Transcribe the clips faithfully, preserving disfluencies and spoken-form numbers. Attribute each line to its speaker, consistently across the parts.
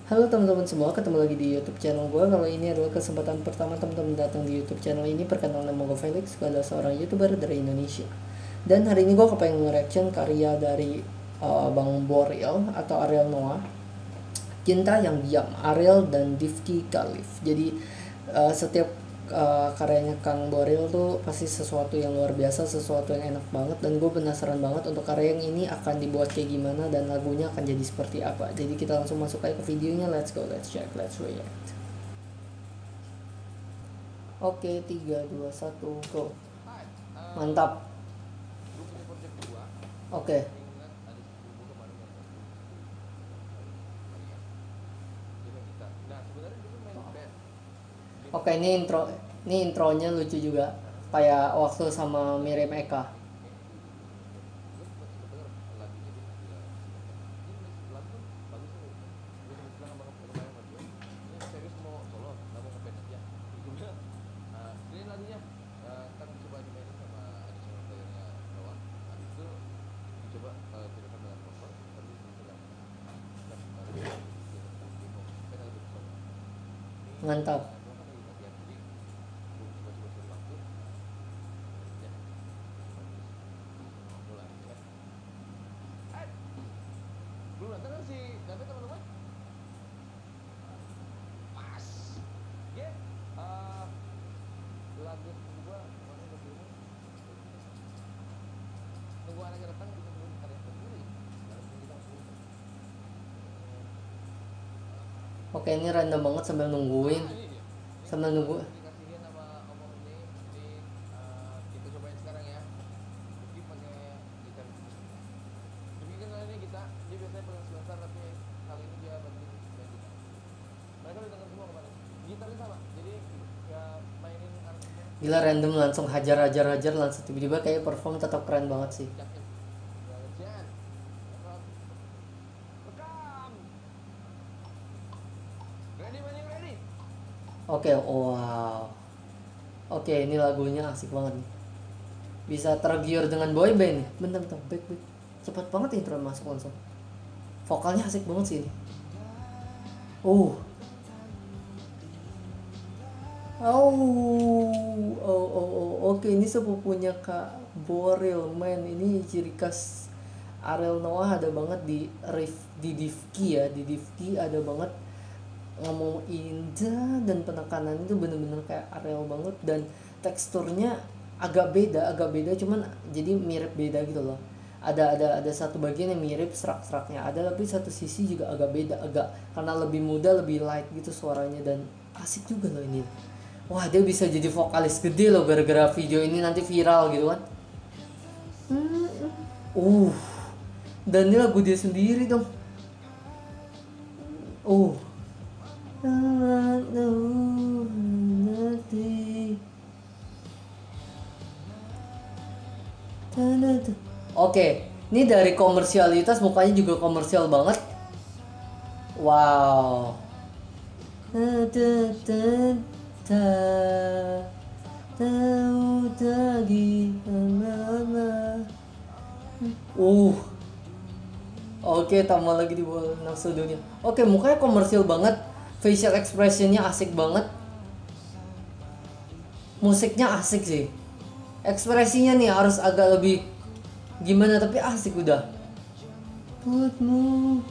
Speaker 1: Halo teman-teman semua, ketemu lagi di YouTube channel gue. Kalau ini adalah kesempatan pertama teman-teman datang di YouTube channel ini, perkenalkan nama gue Felix, gue adalah seorang YouTuber dari Indonesia. Dan hari ini gue kepengen nge-reaction karya dari uh, Bang Boril atau Ariel Noah, Cinta Yang Diam, Ariel dan Difki Khalif. Jadi uh, setiap uh, karyanya Kang Boril tuh pasti sesuatu yang luar biasa, sesuatu yang enak banget. Dan gue penasaran banget untuk karya yang ini akan dibuat kayak gimana dan lagunya akan jadi seperti apa. Jadi kita langsung masuk aja ke videonya. Let's go, let's check, let's react. Oke, tiga, dua, satu, go. Mantap. Oke. Oke, ini intro, ini intronya lucu juga, kayak waktu sama Miriam Eka. Mantap.
Speaker 2: Belum datang kan si David teman-teman? Pas. Oke. Uh, lagu gua mana lagu ini? Tunggu anaknya datang kita belum karya sendiri.
Speaker 1: Oke, ini random banget sambil nungguin, sambil nunggu.
Speaker 2: Dikasihin sama omong ini, jadi uh, kita cobain sekarang ya. Mungkin pakai gitar. Demikian kali ini kita, dia biasanya pegang sebentar tapi kali ini dia bantuin main gitar. Mereka udah dengar semua kemarin. Gitarnya sama, jadi ya mainin aransemen.
Speaker 1: Gila, random langsung hajar hajar hajar langsung tiba-tiba kayak perform tetap keren banget sih. Oke, wow. Oke, ini lagunya asik banget nih. Bisa tergiur dengan boy band nih. Bentar, bentar, back, back. Cepat banget intro masuk langsung. Vokalnya asik banget sih ini. Uh. Oh, oh, oh, oh. Oke, ini sepupunya Kak Boril, man. Ini ciri khas Ariel Noah ada banget di riff di Difki ya, di Difki ada banget ngomong indah dan penekanan itu bener-bener kayak Ariel banget, dan teksturnya agak beda, agak beda cuman jadi mirip beda gitu loh. Ada ada ada satu bagian yang mirip serak-seraknya, ada tapi satu sisi juga agak beda, agak karena lebih muda, lebih light gitu suaranya, dan asik juga loh ini. Wah, dia bisa jadi vokalis gede loh gara-gara video ini nanti viral gitu kan. Uh, dan ini lagu dia sendiri dong. Uh. Oke, ini dari komersialitas mukanya juga komersial banget. Wow. Uh. Oke, tambah lagi di bawah nafsu dunia. Oke, mukanya komersial banget. Facial expressionnya asik banget. Musiknya asik sih. Ekspresinya nih harus agak lebih gimana, tapi asik udah. Putmu.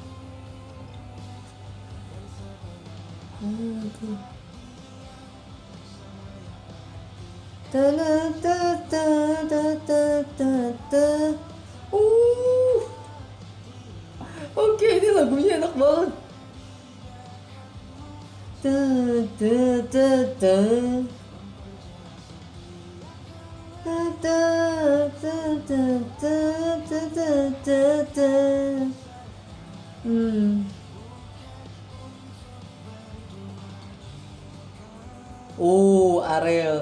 Speaker 1: Ta ta ta ta ta ta ta. Uh. Oke, ini lagunya enak banget. Ta ta ta ta ta ta ta ta ta ta ta ta. Hmm. Oh, Ariel.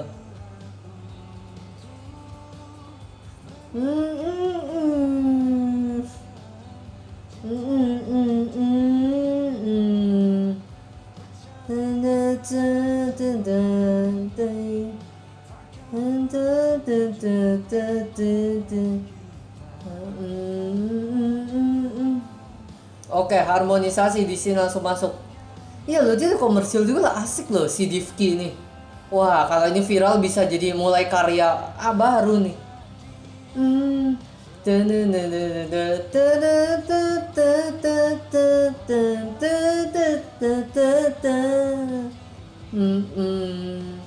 Speaker 1: Hmm, hmm, hmm. Hmm, hmm, hmm, hmm. Oke, harmonisasi di sini langsung masuk. Iya loh, dia komersil juga lah, asik loh si Divki ini. Wah, kalau ini viral bisa jadi mulai karya ah, baru nih. Hmm. Hmm, hmm.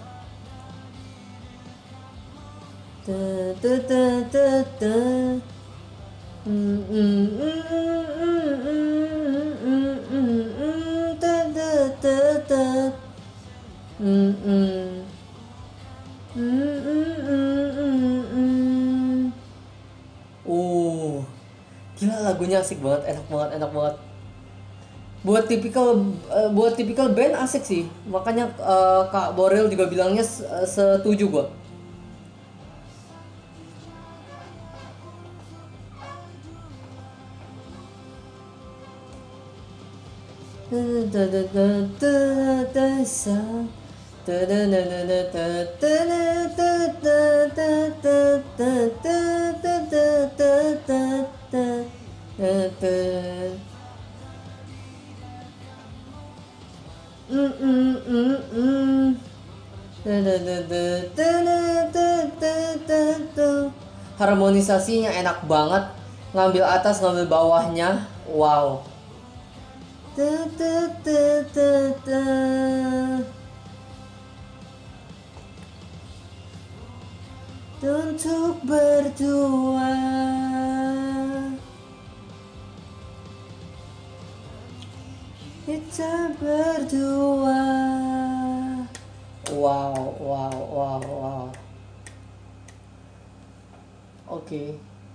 Speaker 1: Oh, gila lagunya asik banget, enak banget, enak banget. Buat tipikal eh, buat tipikal band asik sih. Makanya eh, Kak Borel juga bilangnya s- eh, setuju gua. Harmonisasinya enak banget, ngambil atas ngambil bawahnya, wow. Untuk berdua, kita berdua. Wow, wow, wow, wow. Oke,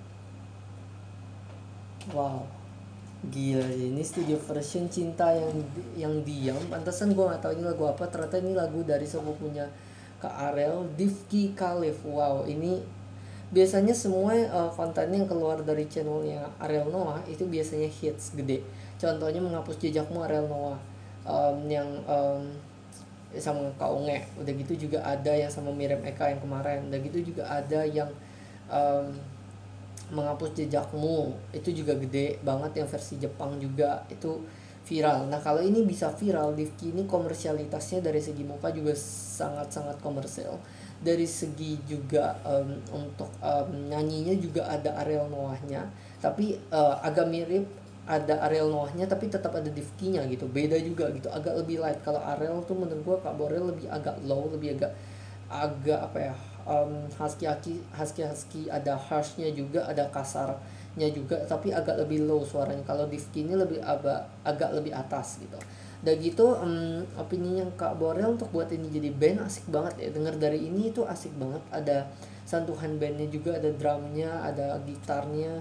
Speaker 1: wow. Gila sih, ini studio version cinta yang yang diam. Pantesan gue nggak tahu ini lagu apa. Ternyata ini lagu dari sepupunya Kak Arel, Divki Khalif. Wow, ini biasanya semua eh, konten yang keluar dari channelnya Ariel Noah itu biasanya hits gede. Contohnya menghapus jejakmu Ariel Noah. Em, yang em, sama Kak Unge. Udah gitu juga ada yang sama Miriam Eka yang kemarin. Udah gitu juga ada yang em, menghapus jejakmu, itu juga gede banget, yang versi Jepang juga itu viral. Nah kalau ini bisa viral, Divki ini komersialitasnya dari segi muka juga sangat-sangat komersial. Dari segi juga em, untuk em, nyanyinya juga ada Ariel Noahnya, tapi eh, agak mirip, ada Ariel Noahnya tapi tetap ada Divkinya gitu, beda juga gitu, agak lebih light. Kalau Ariel tuh menurut gua Kak Borel lebih agak low, lebih agak agak apa ya, um, husky husky husky husky ada harshnya juga, ada kasarnya juga, tapi agak lebih low suaranya. Kalau Divki ini lebih agak agak lebih atas gitu. Udah gitu um, opininya Kak Borel untuk buat ini jadi band asik banget ya, denger dari ini itu asik banget, ada sentuhan bandnya juga, ada drumnya, ada gitarnya,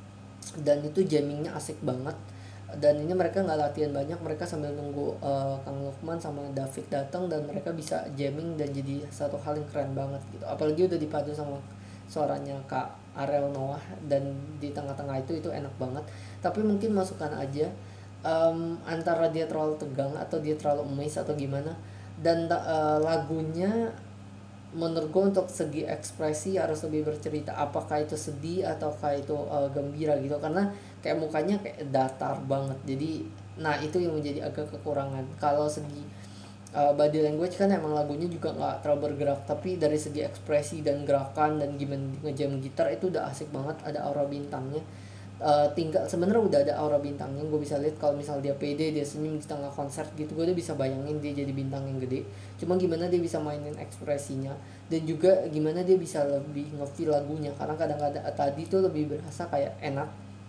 Speaker 1: dan itu jammingnya asik banget. Dan ini mereka nggak latihan banyak, mereka sambil nunggu uh, Kang Lukman sama David datang, dan mereka bisa jamming dan jadi satu hal yang keren banget gitu, apalagi udah dipadu sama suaranya Kak Ariel Noah, dan di tengah-tengah itu itu enak banget. Tapi mungkin masukan aja, um, antara dia terlalu tegang atau dia terlalu emis atau gimana, dan uh, lagunya menurut gue untuk segi ekspresi harus lebih bercerita, apakah itu sedih ataukah itu uh, gembira gitu, karena kayak mukanya kayak datar banget. Jadi nah itu yang menjadi agak kekurangan. Kalau segi uh, body language kan emang lagunya juga nggak terlalu bergerak, tapi dari segi ekspresi dan gerakan dan gimana ngejam gitar itu udah asik banget, ada aura bintangnya. Uh, tinggal sebenarnya udah ada aura bintangnya, gue bisa lihat kalau misal dia pede, dia senyum di tengah konser gitu, gue udah bisa bayangin dia jadi bintang yang gede. Cuma gimana dia bisa mainin ekspresinya, dan juga gimana dia bisa lebih ngefeel lagunya, karena kadang-kadang tadi tuh lebih berasa kayak enak,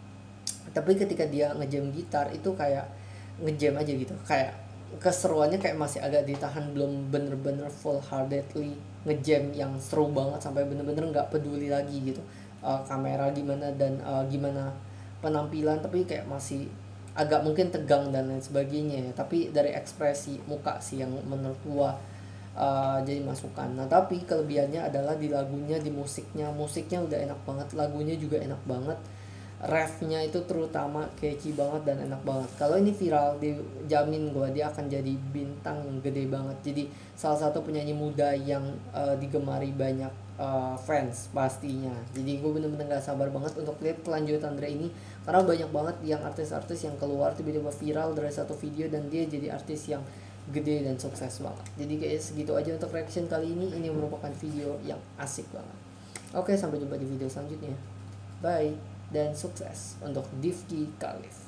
Speaker 1: tapi ketika dia ngejam gitar itu kayak ngejam aja gitu, kayak keseruannya kayak masih agak ditahan, belum bener-bener full heartedly ngejam yang seru banget sampai bener-bener nggak peduli lagi gitu uh, kamera gimana dan uh, gimana penampilan, tapi kayak masih agak mungkin tegang dan lain sebagainya ya. Tapi dari ekspresi muka sih yang menurut gua uh, jadi masukan. Nah tapi kelebihannya adalah di lagunya, di musiknya. Musiknya udah enak banget, lagunya juga enak banget, refnya itu terutama catchy banget dan enak banget. Kalau ini viral, dijamin gue dia akan jadi bintang yang gede banget, jadi salah satu penyanyi muda yang uh, digemari banyak uh, fans pastinya. Jadi gue bener-bener gak sabar banget untuk lihat kelanjutan Dre ini, karena banyak banget yang artis-artis yang keluar tiba-tiba viral dari satu video dan dia jadi artis yang gede dan sukses banget. Jadi kayak segitu aja untuk reaction kali ini. Ini merupakan video yang asik banget. Oke, sampai jumpa di video selanjutnya. Bye dan sukses untuk Difki Khalif.